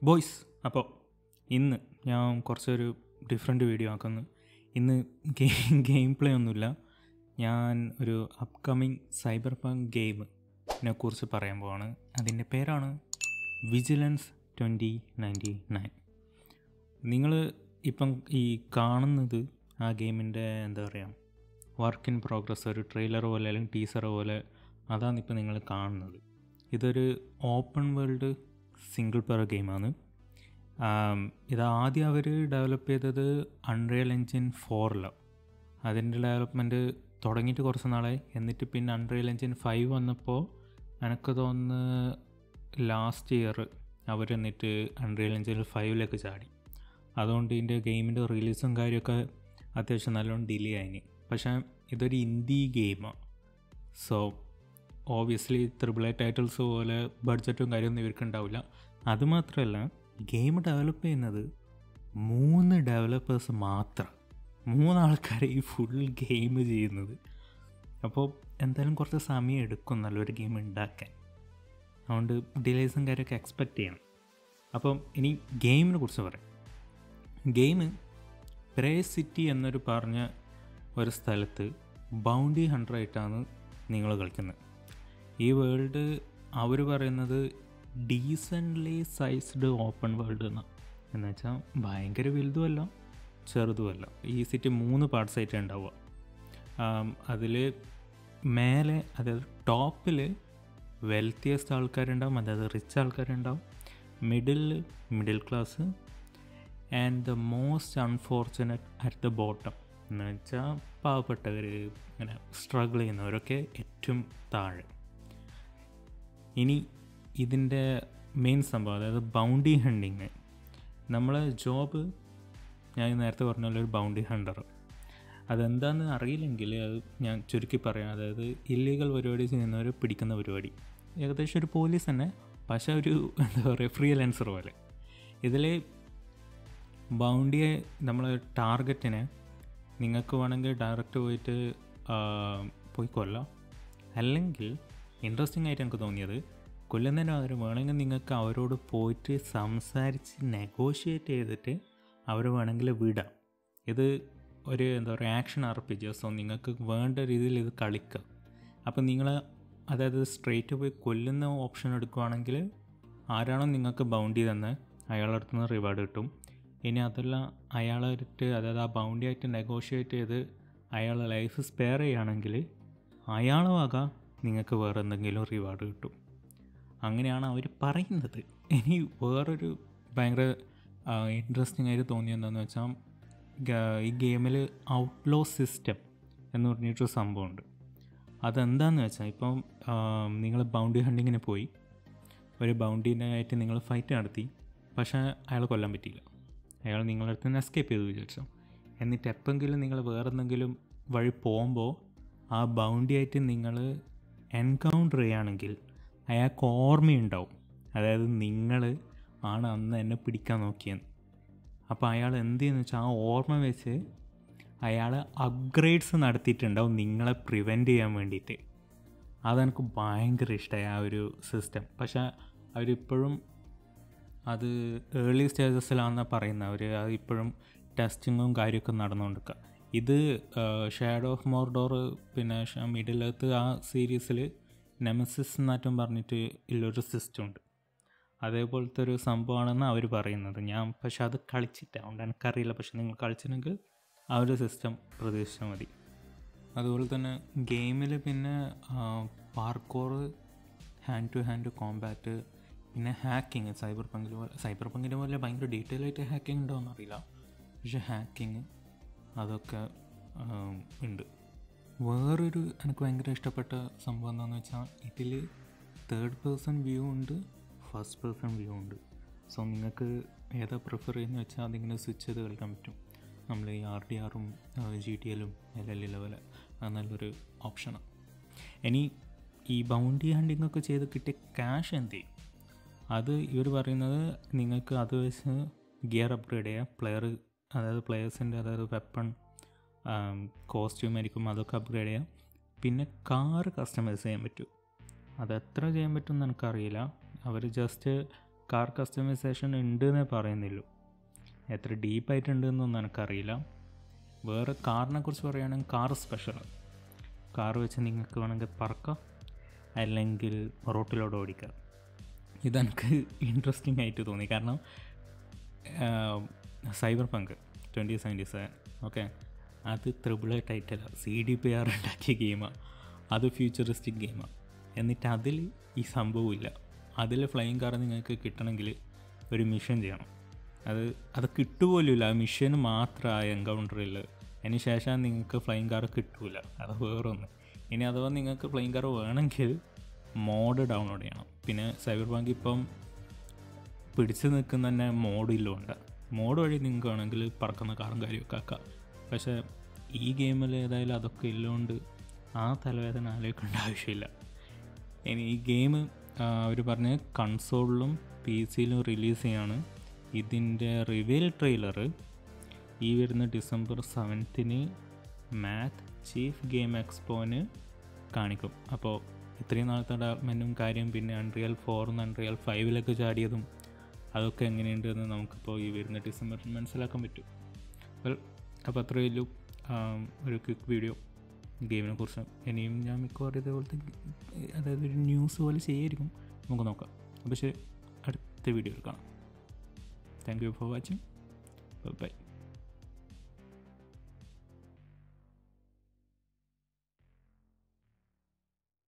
Boys, അപ്പോൾ ഇന്ന് ഞാൻ കുറച്ചൊരു ഡിഫറെൻറ്റ് വീഡിയോ ആക്കുന്നു. ഇന്ന് ഗെയിം പ്ലേ ഒന്നുമില്ല. ഞാൻ ഒരു അപ്കമിങ് സൈബർ പങ്ക് ഗെയിമിനെ കുറിച്ച് പറയാൻ പോവാണ്. അതിൻ്റെ പേരാണ് വിജിലൻസ് 2099. നിങ്ങൾ ഇപ്പം ഈ കാണുന്നത് ആ ഗെയിമിൻ്റെ എന്താ പറയുക, വർക്ക് ഇൻ പ്രോഗ്രസ്, ഒരു ട്രെയിലർ പോലെ അല്ലെങ്കിൽ ടീസർ പോലെ അതാണ് ഇപ്പോൾ നിങ്ങൾ കാണുന്നത്. ഇതൊരു ഓപ്പൺ വേൾഡ് സിംഗിൾ പ്ലെയർ ഗെയിമാണ്. ഇത് ആദ്യം അവർ ഡെവലപ്പ് ചെയ്തത് അൺറിയൽ എൻജിൻ 4ലാണ്. അതിൻ്റെ ഡെവലപ്മെൻറ്റ് തുടങ്ങിയിട്ട് കുറച്ച് നാളായി. എന്നിട്ട് പിന്നെ അൺറിയൽ എൻജിൻ 5 വന്നപ്പോൾ എനിക്ക് തോന്നുന്നു ലാസ്റ്റ് ഇയർ അവർ എന്നിട്ട് അൺറിയൽ എൻജിൻ 5ലേക്ക് ചാടി. അതുകൊണ്ട് ഇതിൻ്റെ ഗെയിമിൻ്റെ റിലീസും കാര്യമൊക്കെ അത്യാവശ്യം നല്ലോണം ഡിലേ ആയിന്. പക്ഷേ ഇതൊരു ഇൻഡി ഗെയിമാണ്. സോ ഓബിയസ്ലി AAA ടൈറ്റിൽസ് പോലെ ബഡ്ജറ്റും കാര്യമൊന്നും ഇവർക്ക് ഉണ്ടാവില്ല. അതുമാത്രമല്ല, ഗെയിം ഡെവലപ്പ് ചെയ്യുന്നത് 3 ഡെവലപ്പേഴ്സ് മാത്രം, 3 ആൾക്കാരെ ഈ ഫുൾ ഗെയിം ചെയ്യുന്നത്. അപ്പോൾ എന്തായാലും കുറച്ച് സമയം എടുക്കും നല്ലൊരു ഗെയിം ഉണ്ടാക്കാൻ. അതുകൊണ്ട് ഡിലേസും കാര്യമൊക്കെ എക്സ്പെക്റ്റ് ചെയ്യണം. അപ്പം ഇനി ഗെയിമിനെ കുറിച്ച് പറയാം. ഗെയിം പ്രേ സിറ്റി എന്നൊരു പറഞ്ഞ ഒരു സ്ഥലത്ത് ബൗണ്ടി ഹണ്ടറായിട്ടാണ് നിങ്ങൾ കളിക്കുന്നത്. ഈ വേൾഡ് അവർ പറയുന്നത് ഡീസൻ്റ്ലി സൈസ്ഡ് ഓപ്പൺ വേൾഡ് എന്നാണ്. എന്ന് വെച്ചാൽ ഭയങ്കര വലുതുമല്ല ചെറുതുമല്ല. ഈ സിറ്റി 3 പാർട്സായിട്ട് ഉണ്ടാവുക. അതിൽ മേലെ, അതായത് ടോപ്പിൽ വെൽത്തിയസ്റ്റ് ആൾക്കാരുണ്ടാവും, അതായത് റിച്ച് ആൾക്കാരുണ്ടാവും. Middle class and the most unfortunate at the bottom. എന്ന് വെച്ചാൽ പാവപ്പെട്ടവർ, ഇങ്ങനെ സ്ട്രഗിൾ ചെയ്യുന്നവരൊക്കെ ഏറ്റവും താഴെ. ഇനി ഇതിൻ്റെ മെയിൻ സംഭവം, അതായത് ബൗണ്ടി ഹണ്ടിങ്. നമ്മളെ ജോബ് ഞാൻ നേരത്തെ പറഞ്ഞ പോലെ ഒരു ബൗണ്ടി ഹണ്ടർ. അതെന്താണെന്ന് അറിയില്ലെങ്കിൽ അത് ഞാൻ ചുരുക്കി പറയാം. അതായത് ഇല്ലീഗൽ പരിപാടി ചെയ്യുന്നവർ പിടിക്കുന്ന പരിപാടി. ഏകദേശം ഒരു പോലീസ് തന്നെ, പക്ഷേ ഒരു എന്താ പറയുക, ഫ്രീലാൻസർ പോലെ. ഇതിൽ ബൗണ്ടിയെ, നമ്മൾ ടാർഗറ്റിനെ നിങ്ങൾക്ക് വേണമെങ്കിൽ ഡയറക്റ്റ് പോയിട്ട് പോയി കൊല്ലാം. അല്ലെങ്കിൽ ഇൻട്രസ്റ്റിംഗ് ആയിട്ട് എനിക്ക് തോന്നിയത്, കൊല്ലുന്നതിന് പകരം വേണമെങ്കിൽ നിങ്ങൾക്ക് അവരോട് പോയിട്ട് സംസാരിച്ച് നെഗോഷിയേറ്റ് ചെയ്തിട്ട് അവർ വേണമെങ്കിൽ വിടാം. ഇത് ഒരു എന്താ പറയുക, ആക്ഷൻ RPG. സോ നിങ്ങൾക്ക് വേണ്ട രീതിയിൽ ഇത് കളിക്കാം. അപ്പം നിങ്ങൾ അതായത് സ്ട്രെയിറ്റ് പോയി കൊല്ലുന്ന ഓപ്ഷൻ എടുക്കുകയാണെങ്കിൽ ആരാണോ നിങ്ങൾക്ക് ബൗണ്ടി തന്നെ അയാളുടെ അടുത്ത് നിന്ന് റിവാർഡ് കിട്ടും. ഇനി അതല്ല, അയാളായിട്ട്, അതായത് ആ ബൗണ്ടി ആയിട്ട് നെഗോഷിയേറ്റ് ചെയ്ത് അയാളെ ലൈഫ് സ്പെയർ ചെയ്യുകയാണെങ്കിൽ അയാളെ വക നിങ്ങൾക്ക് വേറെ എന്തെങ്കിലും റിവാർഡ് കിട്ടും. അങ്ങനെയാണ് അവർ പറയുന്നത്. ഇനി വേറൊരു ഭയങ്കര ഇൻട്രസ്റ്റിംഗ് ആയിട്ട് തോന്നിയെന്താണെന്ന് വെച്ചാൽ, ഈ ഗെയിമിൽ ഔട്ട്ലോ സിസ്റ്റം എന്ന് പറഞ്ഞിട്ടൊരു സംഭവമുണ്ട്. അതെന്താണെന്ന് വെച്ചാൽ, ഇപ്പം നിങ്ങൾ ബൗണ്ടി ഹണ്ടിങ്ങിന് പോയി ഒരു ബൗണ്ടീനായിട്ട് നിങ്ങൾ ഫൈറ്റ് നടത്തി, പക്ഷേ അയാളെ കൊല്ലാൻ പറ്റിയില്ല. അയാൾ നിങ്ങളുടെ അടുത്ത് നിന്ന് എസ്കേപ്പ് ചെയ്തു വിചാരിച്ചു. എന്നിട്ട് എപ്പോഴെങ്കിലും നിങ്ങൾ വേറെ എന്തെങ്കിലും വഴി പോകുമ്പോൾ ആ ബൗണ്ടി ആയിട്ട് നിങ്ങൾ എൻകൗണ്ടർ ചെയ്യുകയാണെങ്കിൽ അയാൾക്ക് ഓർമ്മയുണ്ടാവും, അതായത് നിങ്ങൾ ആണ് അന്ന് എന്നെ പിടിക്കാൻ നോക്കിയെന്ന്. അപ്പോൾ അയാൾ എന്ത് ചെയ്യുന്നു വെച്ചാൽ, ആ ഓർമ്മ വെച്ച് അയാൾ അപ്ഗ്രേഡ്സ് നടത്തിയിട്ടുണ്ടാവും നിങ്ങളെ പ്രിവെൻറ്റ് ചെയ്യാൻ വേണ്ടിയിട്ട്. അതെനിക്ക് ഭയങ്കര ഇഷ്ടമായി ആ ഒരു സിസ്റ്റം. പക്ഷേ അവരിപ്പോഴും അത് ഏർലി സ്റ്റേജസിലാണെന്നാണ് പറയുന്നത്. അത് ഇപ്പോഴും ടെസ്റ്റിങ്ങും കാര്യമൊക്കെ നടന്നുകൊണ്ടിരിക്കുക. ഇത് ഷാഡോ ഓഫ് മോർഡോർ, പിന്നെ മിഡിൽ എർത്ത്, ആ സീരീസിൽ നെമസിസ് എന്നാറ്റും പറഞ്ഞിട്ട് ഉള്ളൊരു സിസ്റ്റം ഉണ്ട്. അതേപോലത്തെ ഒരു സംഭവമാണെന്ന് അവർ പറയുന്നത്. ഞാൻ പക്ഷെ അത് കളിച്ചിട്ടാണ്, അതുകൊണ്ട് എനിക്കറിയില്ല. പക്ഷെ നിങ്ങൾ കളിച്ചിട്ടുണ്ടെങ്കിൽ ആ ഒരു സിസ്റ്റം പ്രതീക്ഷിച്ചാൽ മതി. അതുപോലെ തന്നെ ഗെയിമിൽ പിന്നെ parkour, hand to hand combat, പിന്നെ ഹാക്കിങ്. സൈബർ പങ്കിൻ്റെ പോലെ ഭയങ്കര ഡീറ്റെയിൽ ആയിട്ട് ഹാക്കിങ് ഉണ്ടോ എന്നറിയില്ല, പക്ഷേ ഹാക്കിങ് അതൊക്കെ ഉണ്ട്. വേറൊരു എനിക്ക് ഭയങ്കര ഇഷ്ടപ്പെട്ട സംഭവം എന്താണെന്ന് വെച്ചാൽ, ഇതിൽ 3rd പേഴ്സൺ വ്യൂ ഉണ്ട്, ഫസ്റ്റ് പേഴ്സൺ വ്യൂ ഉണ്ട്. സോ നിങ്ങൾക്ക് ഏതാ പ്രിഫർ ചെയ്യുന്നത് വെച്ചാൽ അതിങ്ങനെ സ്വിച്ച് ചെയ്ത് കളിക്കാൻ പറ്റും. നമ്മൾ ഈ RDRും GTLും LL ലെവൽ, അത് നല്ലൊരു ഓപ്ഷനാണ്. ഇനി ഈ ബൗണ്ടി ഹണ്ടിങ് ഒക്കെ ചെയ്ത് കിട്ടിയ ക്യാഷ് എന്ത് ചെയ്യും? അത് ഇവർ പറയുന്നത്, നിങ്ങൾക്ക് അത് വെച്ച് ഗിയർ അപ്ഗ്രേഡ് ചെയ്യാം. അതായത് പ്ലെയേഴ്സിൻ്റെ, അതായത് വെപ്പൺ, കോസ്റ്റ്യൂം ആയിരിക്കും, അതൊക്കെ അപ്ഗ്രേഡ് ചെയ്യാം. പിന്നെ കാറ് കസ്റ്റമൈസ് ചെയ്യാൻ പറ്റും. അതെത്ര ചെയ്യാൻ പറ്റുമെന്ന് എനിക്കറിയില്ല. അവർ ജസ്റ്റ് കാർ കസ്റ്റമൈസേഷൻ ഉണ്ട് എന്നേ പറയുന്നില്ലൂ. എത്ര ഡീപ്പായിട്ടുണ്ടെന്നൊന്നും എനിക്കറിയില്ല. വേറെ കാറിനെ കുറിച്ച് പറയുകയാണെങ്കിൽ കാർ സ്പെഷ്യലാണ്. കാർ വെച്ച് നിങ്ങൾക്ക് വേണമെങ്കിൽ പറക്കാം, അല്ലെങ്കിൽ റോട്ടിലൂടെ ഓടിക്കാം. ഇതെനിക്ക് ഇൻട്രസ്റ്റിംഗ് ആയിട്ട് തോന്നി. കാരണം Cyberpunk 2077 ഓക്കെ, അത് AAA ടൈറ്റല, CDPR ഉണ്ടാക്കിയ ഗെയിമാണ്. അത് ഫ്യൂച്ചറിസ്റ്റിക് ഗെയിമാണ്. എന്നിട്ട് അതിൽ ഈ സംഭവമില്ല. അതിൽ ഫ്ലൈയിങ് കാർ നിങ്ങൾക്ക് കിട്ടണമെങ്കിൽ ഒരു മിഷൻ ചെയ്യണം. അത് കിട്ടുപോലുമില്ല. ആ മിഷന് മാത്രമായ എൻകൗണ്ടറിൽ. അതിന് ശേഷം നിങ്ങൾക്ക് ഫ്ലൈയിങ് കാർ കിട്ടൂല. അത് വേറൊന്ന്. ഇനി അഥവാ നിങ്ങൾക്ക് ഫ്ലൈയിങ് കാർ വേണമെങ്കിൽ മോഡ് ഡൗൺലോഡ് ചെയ്യണം. പിന്നെ Cyberpunk ഇപ്പം പിടിച്ച് നിൽക്കുന്ന തന്നെ മോഡില്ലുണ്ട്. മോഡ് വഴി നിങ്ങൾക്ക് വേണമെങ്കിൽ പറക്കുന്ന കാറും കാര്യമൊക്കെ ആക്കാം. പക്ഷേ ഈ ഗെയിമിൽ ഏതായാലും അതൊക്കെ ഇല്ലോണ്ട് ആ തലവേദന ആലോചിക്കേണ്ട ആവശ്യമില്ല. ഇനി ഈ ഗെയിം അവർ പറഞ്ഞ് കൺസോളിലും PC-യിലും റിലീസ് ചെയ്യാണ്. ഇതിൻ്റെ റിവീൽ ട്രെയിലർ ഈ വരുന്ന December 7th മാക് ചീഫ് ഗെയിം എക്സ്പോന് കാണിക്കും. അപ്പോൾ ഇത്രയും നാളത്തെ ഡെവലപ്മെൻറ്റും കാര്യം, പിന്നെ Unreal 4 Unreal 5 ചാടിയതും അതൊക്കെ എങ്ങനെയുണ്ടെന്ന് നമുക്കിപ്പോൾ ഈ വരുന്ന ഡിസംബറിൽ മനസ്സിലാക്കാൻ പറ്റും. അപ്പോൾ അത്രയേ ഉള്ളൂ ഒരു ക്വിക്ക് വീഡിയോ ഗെയിമിനെ കുറിച്ച്. ഇനിയും ഞാൻ മിക്കവാറും ഇതേപോലത്തെ അതായത് ഒരു ന്യൂസ് പോലെ ചെയ്യായിരിക്കും. നമുക്ക് നോക്കാം. അപ്പോൾ ശരി, അടുത്ത വീഡിയോയിൽ കാണാം. Thank you for watching. By.